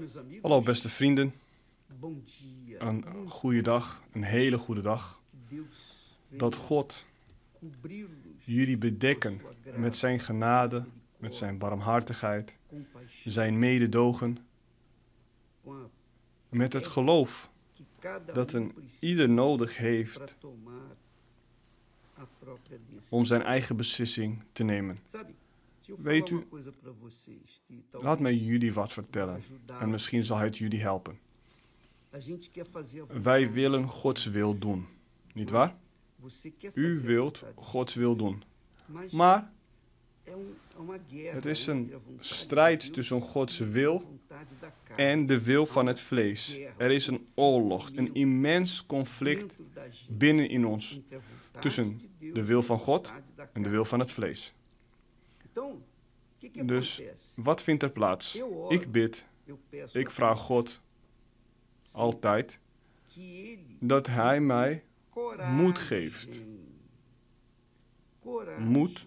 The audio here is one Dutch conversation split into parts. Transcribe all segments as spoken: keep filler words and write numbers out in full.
Hallo beste vrienden, een goede dag, een hele goede dag. Dat God jullie bedekken met zijn genade, met zijn barmhartigheid, zijn mededogen, met het geloof dat een ieder nodig heeft om zijn eigen beslissing te nemen. Weet u, laat mij jullie wat vertellen en misschien zal het jullie helpen. Wij willen Gods wil doen, niet waar? U wilt Gods wil doen. Maar het is een strijd tussen Gods wil en de wil van het vlees. Er is een oorlog, een immens conflict binnen in ons tussen de wil van God en de wil van het vlees. Dus wat vindt er plaats? Ik bid, ik vraag God altijd dat Hij mij moed geeft. Moed,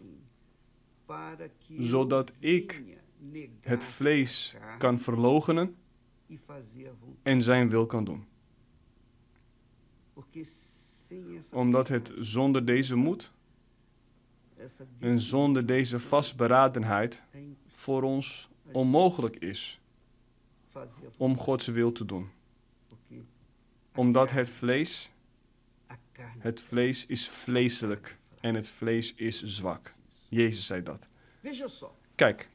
zodat ik het vlees kan verloochenen en zijn wil kan doen. Omdat het zonder deze moed en zonder deze vastberadenheid voor ons onmogelijk is om Gods wil te doen. Omdat het vlees, het vlees is vleeselijk en het vlees is zwak. Jezus zei dat. Kijk,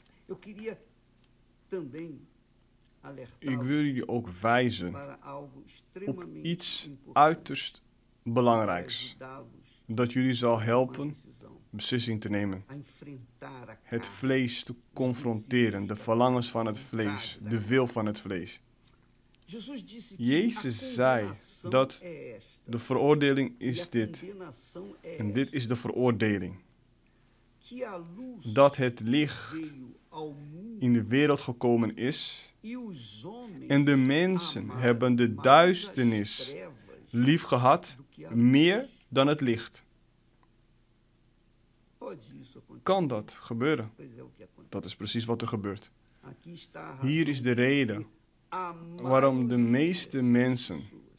ik wil jullie ook wijzen op iets uiterst belangrijks, dat jullie zal helpen beslissing te nemen. Het vlees te confronteren, de verlangens van het vlees, de wil van het vlees. Jezus zei dat de veroordeling is dit. En dit is de veroordeling. Dat het licht in de wereld gekomen is en de mensen hebben de duisternis lief gehad meer dan het licht. Kan dat gebeuren? Dat is precies wat er gebeurt. Hier is de reden waarom de meeste mensen,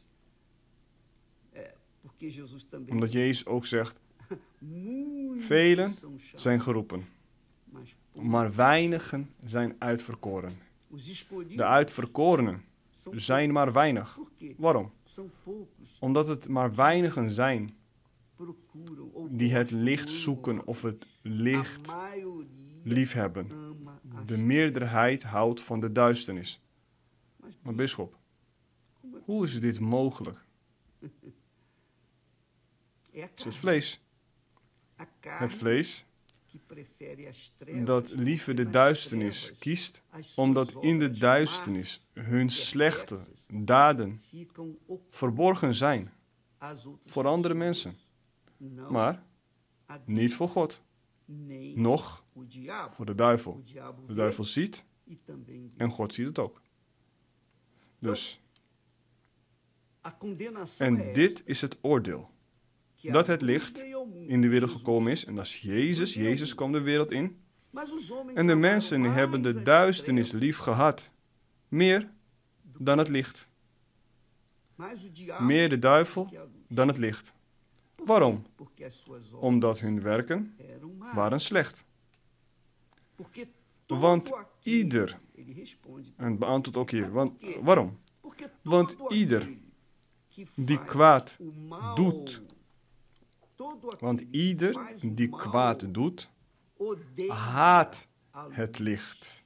omdat Jezus ook zegt, velen zijn geroepen, maar weinigen zijn uitverkoren. De uitverkorenen zijn maar weinig. Waarom? Omdat het maar weinigen zijn die het licht zoeken of het licht liefhebben. De meerderheid houdt van de duisternis. Maar bisschop, hoe is dit mogelijk? Het is het vlees. Het vlees dat liever de duisternis kiest, omdat in de duisternis hun slechte daden verborgen zijn voor andere mensen. Maar niet voor God. Nog voor de duivel. De duivel ziet en God ziet het ook. Dus. En dit is het oordeel. Dat het licht in de wereld gekomen is. En dat is Jezus. Jezus kwam de wereld in. En de mensen hebben de duisternis lief gehad. Meer dan het licht. Meer de duivel dan het licht. Waarom? Omdat hun werken waren slecht. Want ieder, en beantwoord ook hier, want, waarom? Want ieder die kwaad doet, want ieder die kwaad doet, haat het licht.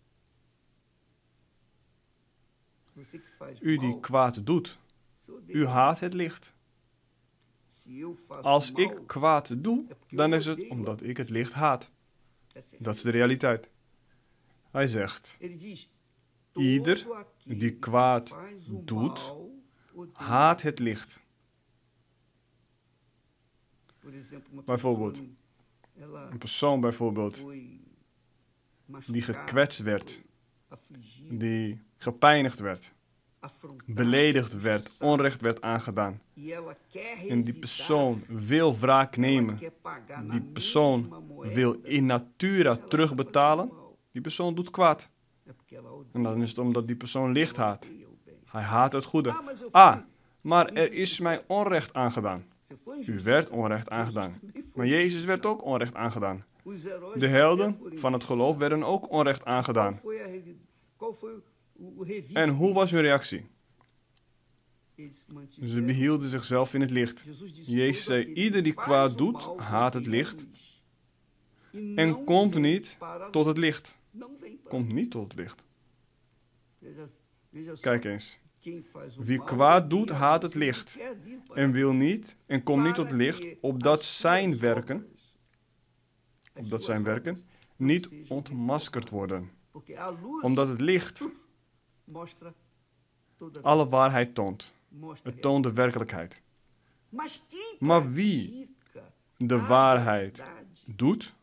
U die kwaad doet, u haat het licht. Als ik kwaad doe, dan is het omdat ik het licht haat. Dat is de realiteit. Hij zegt, ieder die kwaad doet, haat het licht. Bijvoorbeeld, een persoon bijvoorbeeld, die gekwetst werd, die gepijnigd werd, beledigd werd, onrecht werd aangedaan. En die persoon wil wraak nemen. Die persoon wil in natura terugbetalen. Die persoon doet kwaad. En dan is het omdat die persoon licht haat. Hij haat het goede. Ah, maar er is mij onrecht aangedaan. U werd onrecht aangedaan. Maar Jezus werd ook onrecht aangedaan. De helden van het geloof werden ook onrecht aangedaan. En hoe was hun reactie? Ze behielden zichzelf in het licht. Jezus zei, ieder die kwaad doet, haat het licht. En komt niet tot het licht. Komt niet tot het licht. Kijk eens. Wie kwaad doet, haat het licht. En wil niet, en komt niet tot het licht, opdat zijn werken, opdat zijn werken, niet ontmaskerd worden. Omdat het licht alle waarheid toont. Het toont de werkelijkheid. Maar wie de waarheid doet,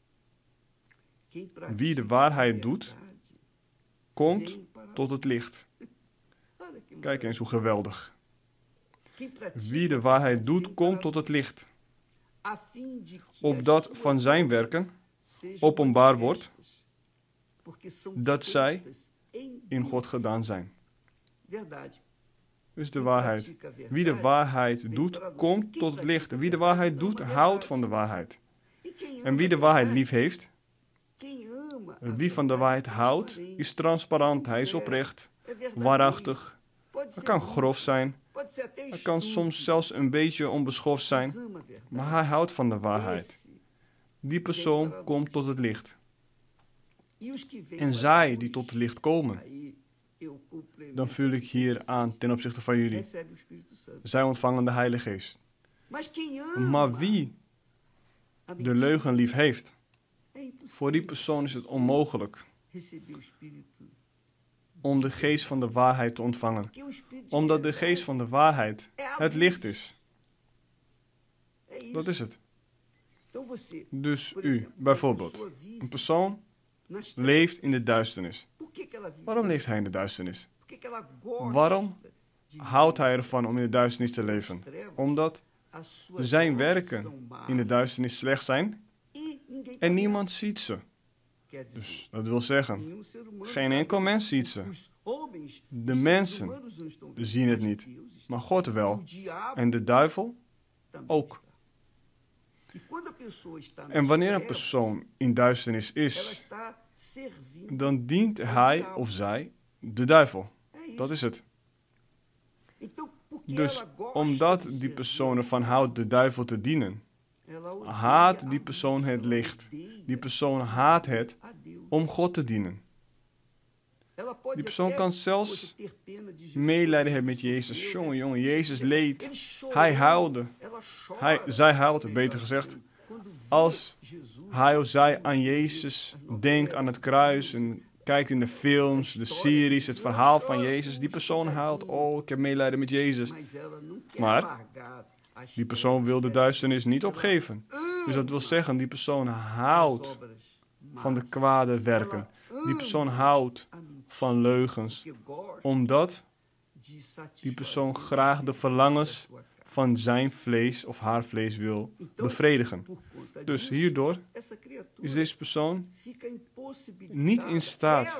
wie de waarheid doet, komt tot het licht. Kijk eens hoe geweldig. Wie de waarheid doet, komt tot het licht. Opdat van zijn werken openbaar wordt dat zij in God gedaan zijn. Dus de waarheid. Wie de waarheid doet, komt tot het licht. Wie de waarheid doet, houdt van de waarheid. En wie de waarheid lief heeft, wie van de waarheid houdt, is transparant, hij is oprecht, waarachtig. Hij kan grof zijn, hij kan soms zelfs een beetje onbeschoft zijn, maar hij houdt van de waarheid. Die persoon komt tot het licht. En zij die tot het licht komen, dan vul ik hier aan ten opzichte van jullie. Zij ontvangen de Heilige Geest. Maar wie de leugen lief heeft, voor die persoon is het onmogelijk om de geest van de waarheid te ontvangen. Omdat de geest van de waarheid het licht is. Dat is het. Dus u, bijvoorbeeld, een persoon leeft in de duisternis. Waarom leeft hij in de duisternis? Waarom houdt hij ervan om in de duisternis te leven? Omdat zijn werken in de duisternis slecht zijn en niemand ziet ze. Dus dat wil zeggen, geen enkel mens ziet ze. De mensen zien het niet, maar God wel. En de duivel ook. En wanneer een persoon in duisternis is, dan dient hij of zij de duivel. Dat is het. Dus omdat die persoon ervan houdt de duivel te dienen, haat die persoon het licht. Die persoon haat het om God te dienen. Die persoon kan zelfs medelijden hebben met Jezus. Jongen, jongen, Jezus leed. Hij huilde. Hij, zij huilde, beter gezegd. Als hij of zij aan Jezus denkt, aan het kruis, en kijkt in de films, de series, het verhaal van Jezus, die persoon huilt. Oh, ik heb medelijden met Jezus. Maar die persoon wil de duisternis niet opgeven. Dus dat wil zeggen, die persoon houdt van de kwade werken. Die persoon houdt van leugens. Omdat die persoon graag de verlangens van zijn vlees of haar vlees wil bevredigen. Dus hierdoor is deze persoon niet in staat.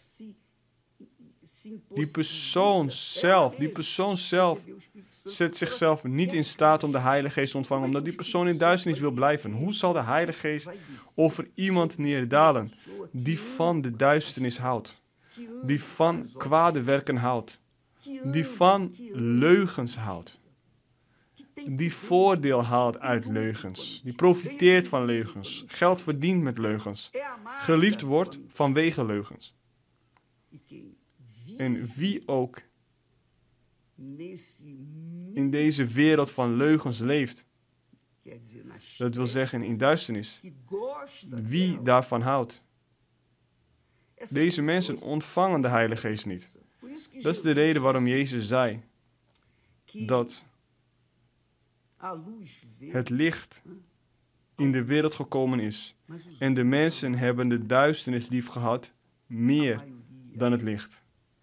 Die persoon zelf, die persoon zelf zet zichzelf niet in staat om de Heilige Geest te ontvangen, omdat die persoon in duisternis wil blijven. Hoe zal de Heilige Geest over iemand neerdalen die van de duisternis houdt, die van kwade werken houdt, die van leugens houdt, die voordeel haalt uit leugens, die profiteert van leugens, geld verdient met leugens, geliefd wordt vanwege leugens. En wie ook in deze wereld van leugens leeft, dat wil zeggen in duisternis, wie daarvan houdt. Deze mensen ontvangen de Heilige Geest niet. Dat is de reden waarom Jezus zei dat het licht in de wereld gekomen is. En de mensen hebben de duisternis lief gehad meer dan het licht.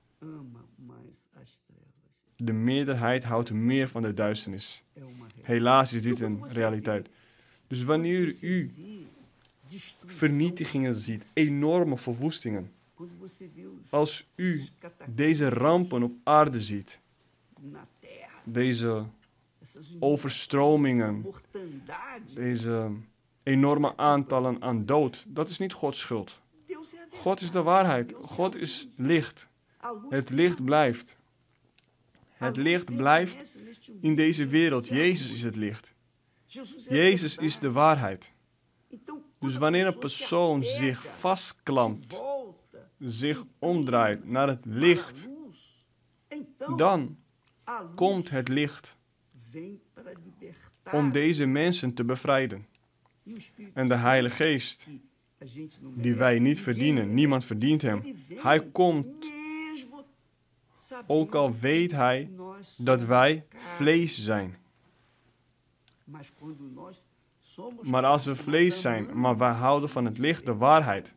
De meerderheid houdt meer van de duisternis. Helaas is dit een realiteit. Dus wanneer u vernietigingen ziet, enorme verwoestingen, Als u deze rampen op aarde ziet, deze overstromingen, deze enorme aantallen aan dood, dat is niet Gods schuld. God is de waarheid. God is licht. Het licht blijft. Het licht blijft in deze wereld. Jezus is het licht. Jezus is de waarheid. Dus wanneer een persoon zich vastklampt, zich omdraait naar het licht, dan komt het licht om deze mensen te bevrijden. En de Heilige Geest, die wij niet verdienen, niemand verdient hem, hij komt, ook al weet hij dat wij vlees zijn. Maar als we vlees zijn, maar wij houden van het licht, de waarheid,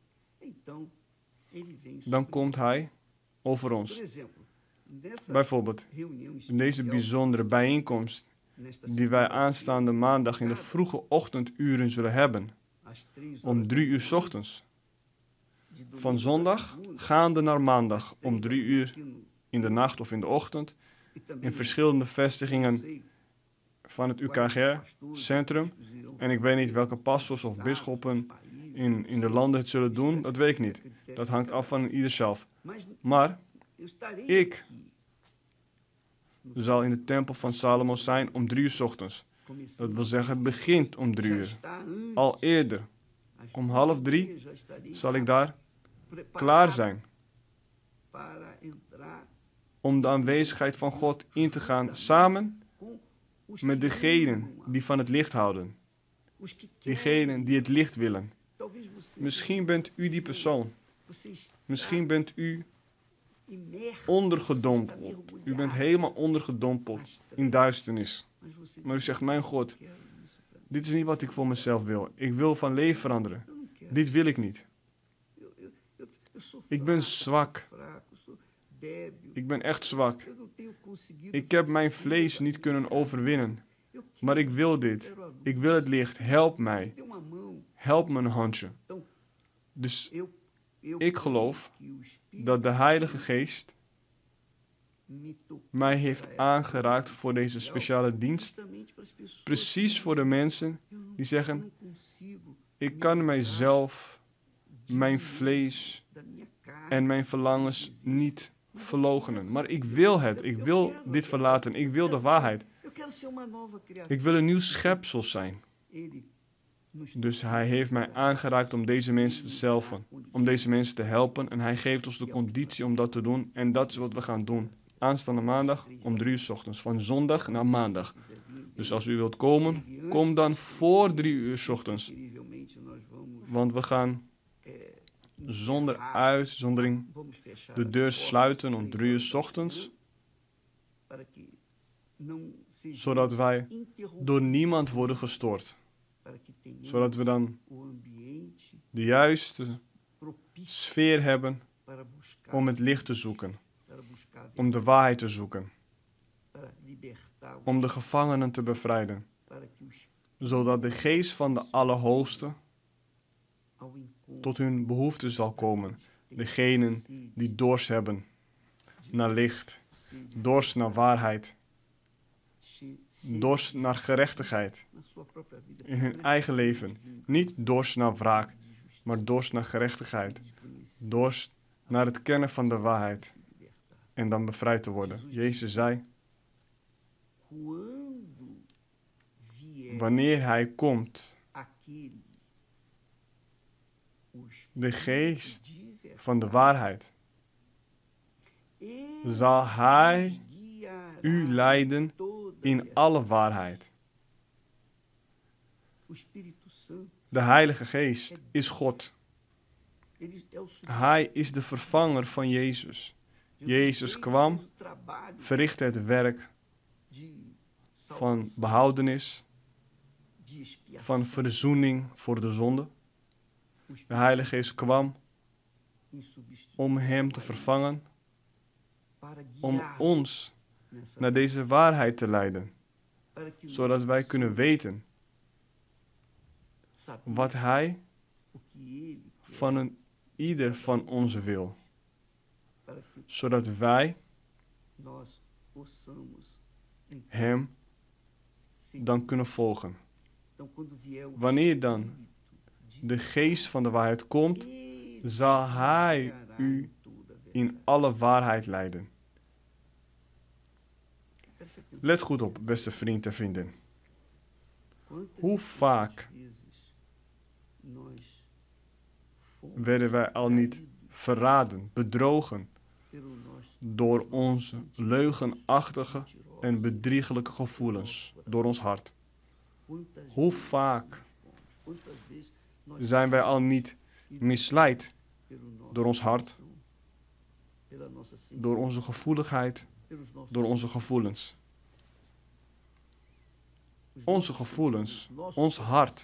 dan komt hij over ons. Bijvoorbeeld, in deze bijzondere bijeenkomst, die wij aanstaande maandag in de vroege ochtenduren zullen hebben, om drie uur 's ochtends. Van zondag gaande naar maandag om drie uur in de nacht of in de ochtend, in verschillende vestigingen van het U K G R-centrum. En ik weet niet welke pastors of bisschoppen in, in de landen het zullen doen, dat weet ik niet. Dat hangt af van ieder zelf. Maar ik zal in de tempel van Salomo zijn om drie uur 's ochtends. Dat wil zeggen, het begint om drie uur. Al eerder, om half drie, zal ik daar klaar zijn. Om de aanwezigheid van God in te gaan, samen met degenen die van het licht houden. Diegenen die het licht willen. Misschien bent u die persoon. Misschien bent u ondergedompeld. U bent helemaal ondergedompeld in duisternis. Maar u zegt, mijn God, dit is niet wat ik voor mezelf wil. Ik wil van leven veranderen. Dit wil ik niet. Ik ben zwak. Ik ben echt zwak. Ik heb mijn vlees niet kunnen overwinnen. Maar ik wil dit. Ik wil het licht. Help mij. Help me een handje. Dus ik geloof dat de Heilige Geest mij heeft aangeraakt voor deze speciale dienst. Precies voor de mensen die zeggen, ik kan mijzelf, mijn vlees en mijn verlangens niet verloochenen. Maar ik wil het. Ik wil dit verlaten. Ik wil de waarheid. Ik wil een nieuw schepsel zijn. Dus hij heeft mij aangeraakt om deze mensen te helpen. Om deze mensen te helpen. En hij geeft ons de conditie om dat te doen. En dat is wat we gaan doen. Aanstaande maandag om drie uur 's ochtends. Van zondag naar maandag. Dus als u wilt komen, kom dan voor drie uur 's ochtends. Want we gaan zonder uitzondering de deur sluiten om drie uur 's ochtends. Zodat wij door niemand worden gestoord. Zodat we dan de juiste sfeer hebben om het licht te zoeken. Om de waarheid te zoeken. Om de gevangenen te bevrijden. Zodat de geest van de Allerhoogste tot hun behoefte zal komen. Degenen die dorst hebben naar licht. Dorst naar waarheid. Dorst naar gerechtigheid. In hun eigen leven. Niet dorst naar wraak, maar dorst naar gerechtigheid. Dorst naar het kennen van de waarheid. En dan bevrijd te worden. Jezus zei, wanneer hij komt, de geest van de waarheid, zal hij u leiden in alle waarheid. De Heilige Geest is God. Hij is de vervanger van Jezus. Jezus kwam, verrichtte het werk van behoudenis, van verzoening voor de zonde. De Heilige Geest kwam om hem te vervangen, om ons naar deze waarheid te leiden, zodat wij kunnen weten wat hij van, een, ieder van ons wil, zodat wij hem dan kunnen volgen. Wanneer dan de geest van de waarheid komt, zal hij u in alle waarheid leiden. Let goed op, beste vriend en vriendin. Hoe vaak werden wij al niet verraden, bedrogen door onze leugenachtige en bedriegelijke gevoelens, door ons hart. Hoe vaak zijn wij al niet misleid door ons hart, door onze gevoeligheid, door onze gevoelens. Onze gevoelens, ons hart.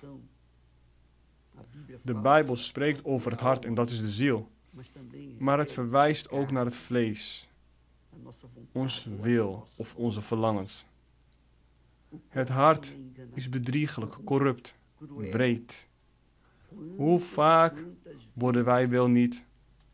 De Bijbel spreekt over het hart en dat is de ziel. Maar het verwijst ook naar het vlees, ons wil of onze verlangens. Het hart is bedriegelijk, corrupt, wreed. Hoe vaak worden wij wel niet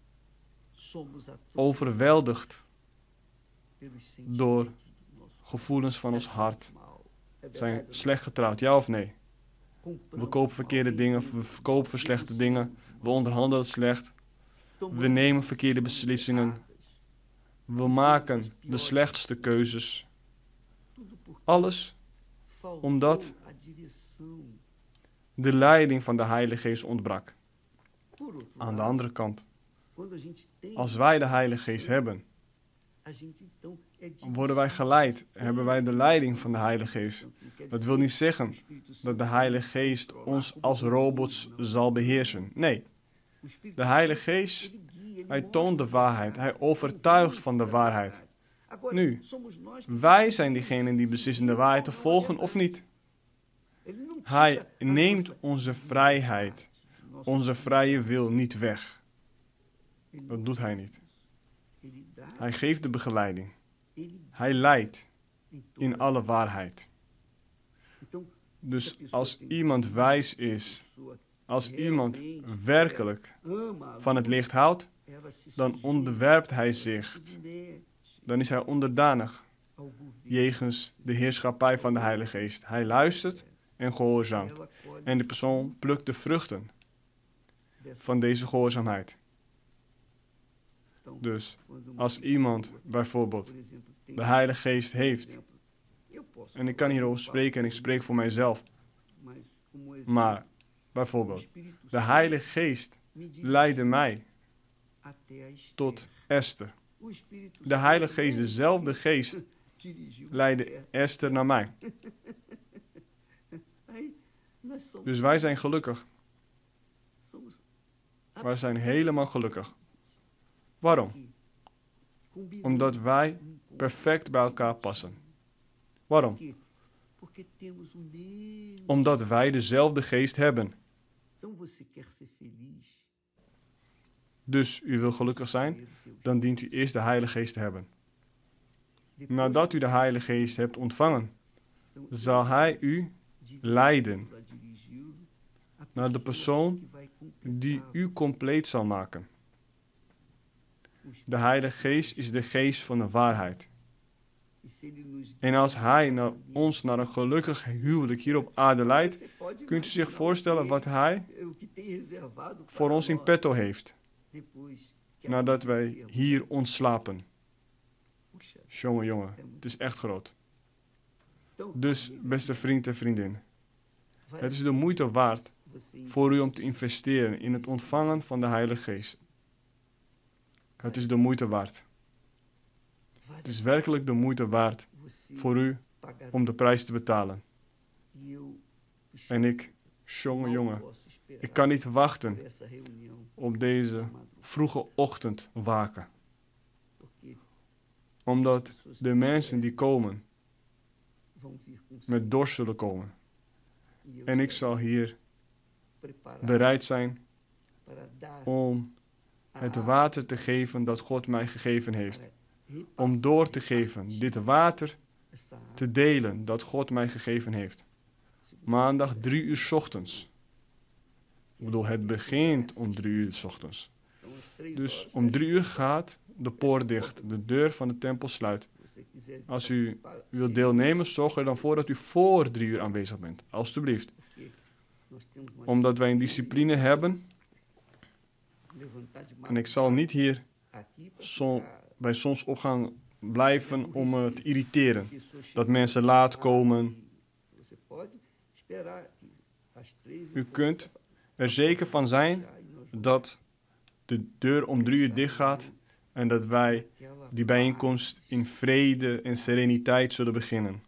overweldigd door gevoelens van ons hart? Zijn slecht getrouwd, ja of nee? We kopen verkeerde dingen, we verkopen slechte dingen, we onderhandelen slecht, we nemen verkeerde beslissingen, we maken de slechtste keuzes. Alles omdat de leiding van de Heilige Geest ontbrak. Aan de andere kant, als wij de Heilige Geest hebben, worden wij geleid, hebben wij de leiding van de Heilige Geest. Dat wil niet zeggen dat de Heilige Geest ons als robots zal beheersen. Nee, de Heilige Geest, hij toont de waarheid, hij overtuigt van de waarheid. Nu, wij zijn diegenen die beslissen de waarheid te volgen of niet. Hij neemt onze vrijheid, onze vrije wil niet weg. Dat doet hij niet. Hij geeft de begeleiding. Hij leidt in alle waarheid. Dus als iemand wijs is, als iemand werkelijk van het licht houdt, dan onderwerpt hij zich. Dan is hij onderdanig jegens de heerschappij van de Heilige Geest. Hij luistert en gehoorzaamt. En de persoon plukt de vruchten van deze gehoorzaamheid. Dus als iemand bijvoorbeeld de Heilige Geest heeft, en ik kan hierover spreken en ik spreek voor mijzelf, maar bijvoorbeeld de Heilige Geest leidde mij tot Esther. De Heilige Geest, dezelfde Geest, leidde Esther naar mij. Dus wij zijn gelukkig. Wij zijn helemaal gelukkig. Waarom? Omdat wij perfect bij elkaar passen. Waarom? Omdat wij dezelfde geest hebben. Dus u wil gelukkig zijn, dan dient u eerst de Heilige Geest te hebben. Nadat u de Heilige Geest hebt ontvangen, zal Hij u leiden naar de persoon die u compleet zal maken. De Heilige Geest is de geest van de waarheid. En als Hij naar ons naar een gelukkig huwelijk hier op aarde leidt, kunt u zich voorstellen wat Hij voor ons in petto heeft, nadat wij hier ontslapen. Jongen, jongen, het is echt groot. Dus, beste vriend en vriendin, het is de moeite waard voor u om te investeren in het ontvangen van de Heilige Geest. Het is de moeite waard. Het is werkelijk de moeite waard voor u om de prijs te betalen. En ik, jongen, jongen, ik kan niet wachten op deze vroege ochtend waken. Omdat de mensen die komen, met dorst zullen komen. En ik zal hier bereid zijn om het water te geven dat God mij gegeven heeft. Om door te geven, dit water te delen dat God mij gegeven heeft. Maandag drie uur 's ochtends. Ik bedoel, het begint om drie uur 's ochtends. Dus om drie uur gaat de poort dicht, de deur van de tempel sluit. Als u wilt deelnemen, zorg er dan voor dat u voor drie uur aanwezig bent. Alsjeblieft. Omdat wij een discipline hebben. En ik zal niet hier zo bij zonsopgang blijven om uh, te irriteren. Dat mensen laat komen. U kunt er zeker van zijn dat de deur om drie uur dicht gaat en dat wij die bijeenkomst in vrede en sereniteit zullen beginnen.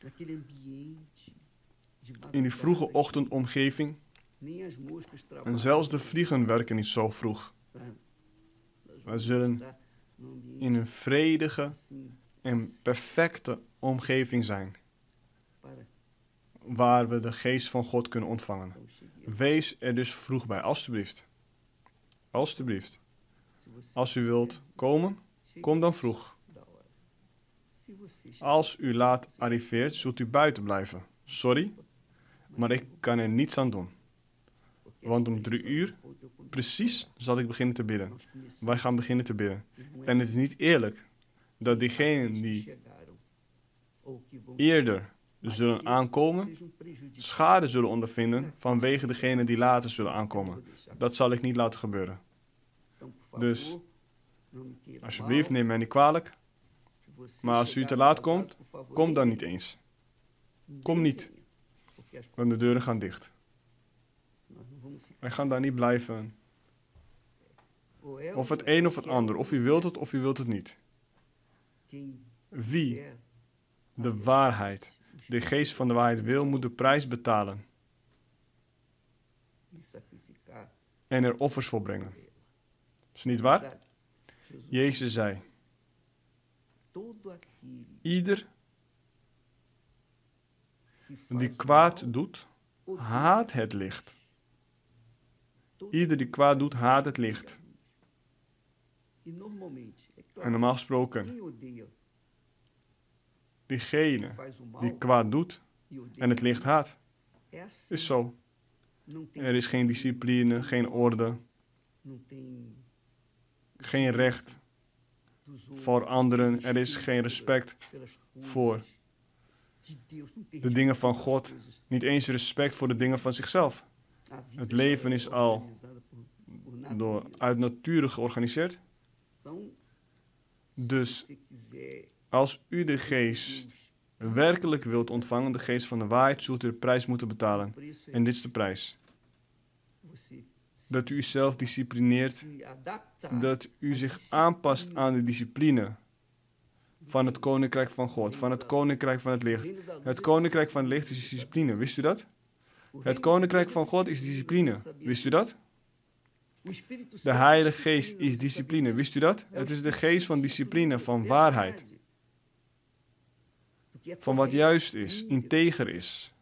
In die vroege ochtendomgeving, en zelfs de vliegen werken niet zo vroeg. Wij zullen in een vredige en perfecte omgeving zijn, waar we de geest van God kunnen ontvangen. Wees er dus vroeg bij, alstublieft. Alstublieft. Als u wilt komen, kom dan vroeg. Als u laat arriveert, zult u buiten blijven. Sorry, maar ik kan er niets aan doen. Want om drie uur, precies, zal ik beginnen te bidden. Wij gaan beginnen te bidden. En het is niet eerlijk dat diegenen die eerder zullen aankomen, schade zullen ondervinden vanwege degenen die later zullen aankomen. Dat zal ik niet laten gebeuren. Dus, alsjeblieft, neem mij niet kwalijk. Maar als u te laat komt, kom dan niet eens. Kom niet, want de deuren gaan dicht. Wij gaan daar niet blijven. Of het een of het ander. Of u wilt het of u wilt het niet. Wie de waarheid, de geest van de waarheid wil, moet de prijs betalen. En er offers voor brengen. Is het niet waar? Jezus zei: ieder die kwaad doet, haat het licht. Ieder die kwaad doet, haat het licht. En normaal gesproken, diegene die kwaad doet en het licht haat, is zo. Er is geen discipline, geen orde, geen recht voor anderen. Er is geen respect voor de dingen van God. Niet eens respect voor de dingen van zichzelf. Het leven is al door, uit nature georganiseerd. Dus als u de geest werkelijk wilt ontvangen, de geest van de waarheid, zult u de prijs moeten betalen. En dit is de prijs. Dat u uzelf disciplineert, dat u zich aanpast aan de discipline van het koninkrijk van God, van het koninkrijk van het licht. Het koninkrijk van het licht is discipline, wist u dat? Het koninkrijk van God is discipline, wist u dat? De Heilige Geest is discipline, wist u dat? Het is de geest van discipline, van waarheid. Van wat juist is, integer is.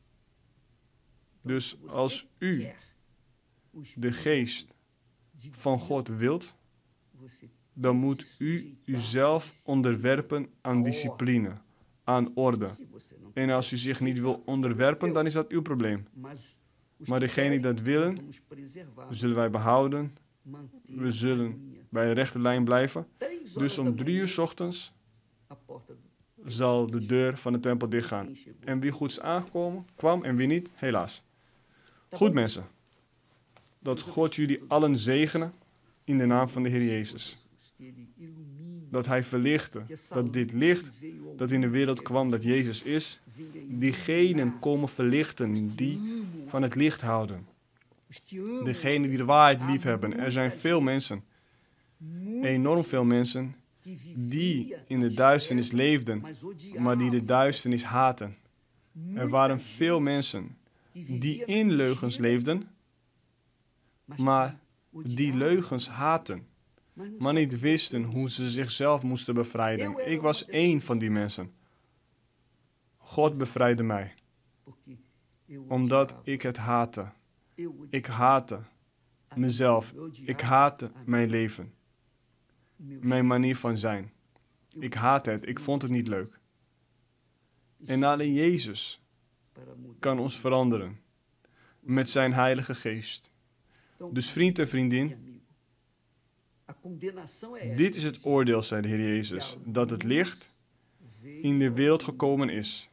Dus als u de geest van God wilt, dan moet u uzelf onderwerpen aan discipline, aan orde. En als u zich niet wil onderwerpen, dan is dat uw probleem. Maar degenen die dat willen, zullen wij behouden. We zullen bij de rechte lijn blijven. Dus om drie uur 's ochtends zal de deur van de tempel dichtgaan. En wie goed is aangekomen, kwam, en wie niet, helaas. Goed, mensen. Dat God jullie allen zegenen in de naam van de Heer Jezus. Dat Hij verlichtte, dat dit licht dat in de wereld kwam, dat Jezus is, diegenen komen verlichten die van het licht houden. Degenen die de waarheid lief hebben. Er zijn veel mensen, enorm veel mensen, die in de duisternis leefden, maar die de duisternis haten. Er waren veel mensen die in leugens leefden, maar die leugens haten, maar niet wisten hoe ze zichzelf moesten bevrijden. Ik was één van die mensen. God bevrijdde mij, omdat ik het haatte. Ik haatte mezelf. Ik haatte mijn leven. Mijn manier van zijn. Ik haatte het. Ik vond het niet leuk. En alleen Jezus kan ons veranderen met zijn Heilige Geest. Dus vriend en vriendin, Dit is het oordeel, zei de Heer Jezus, dat het licht in de wereld gekomen is.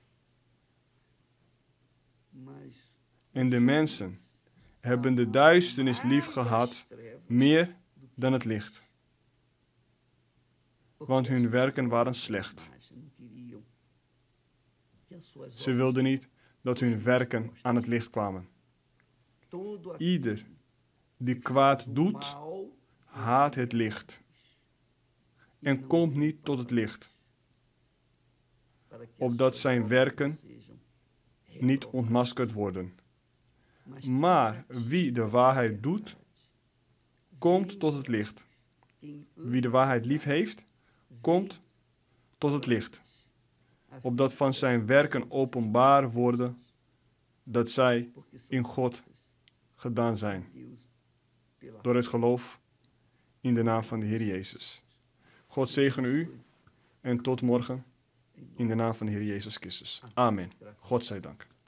En de mensen hebben de duisternis lief gehad, meer dan het licht. Want hun werken waren slecht. Ze wilden niet dat hun werken aan het licht kwamen. Ieder die kwaad doet, haat het licht en komt niet tot het licht, opdat zijn werken niet ontmaskerd worden. Maar wie de waarheid doet, komt tot het licht. Wie de waarheid lief heeft, komt tot het licht, opdat van zijn werken openbaar worden dat zij in God gedaan zijn, door het geloof in de naam van de Heer Jezus. God zegene u en tot morgen in de naam van de Heer Jezus Christus. Amen. God zij dank.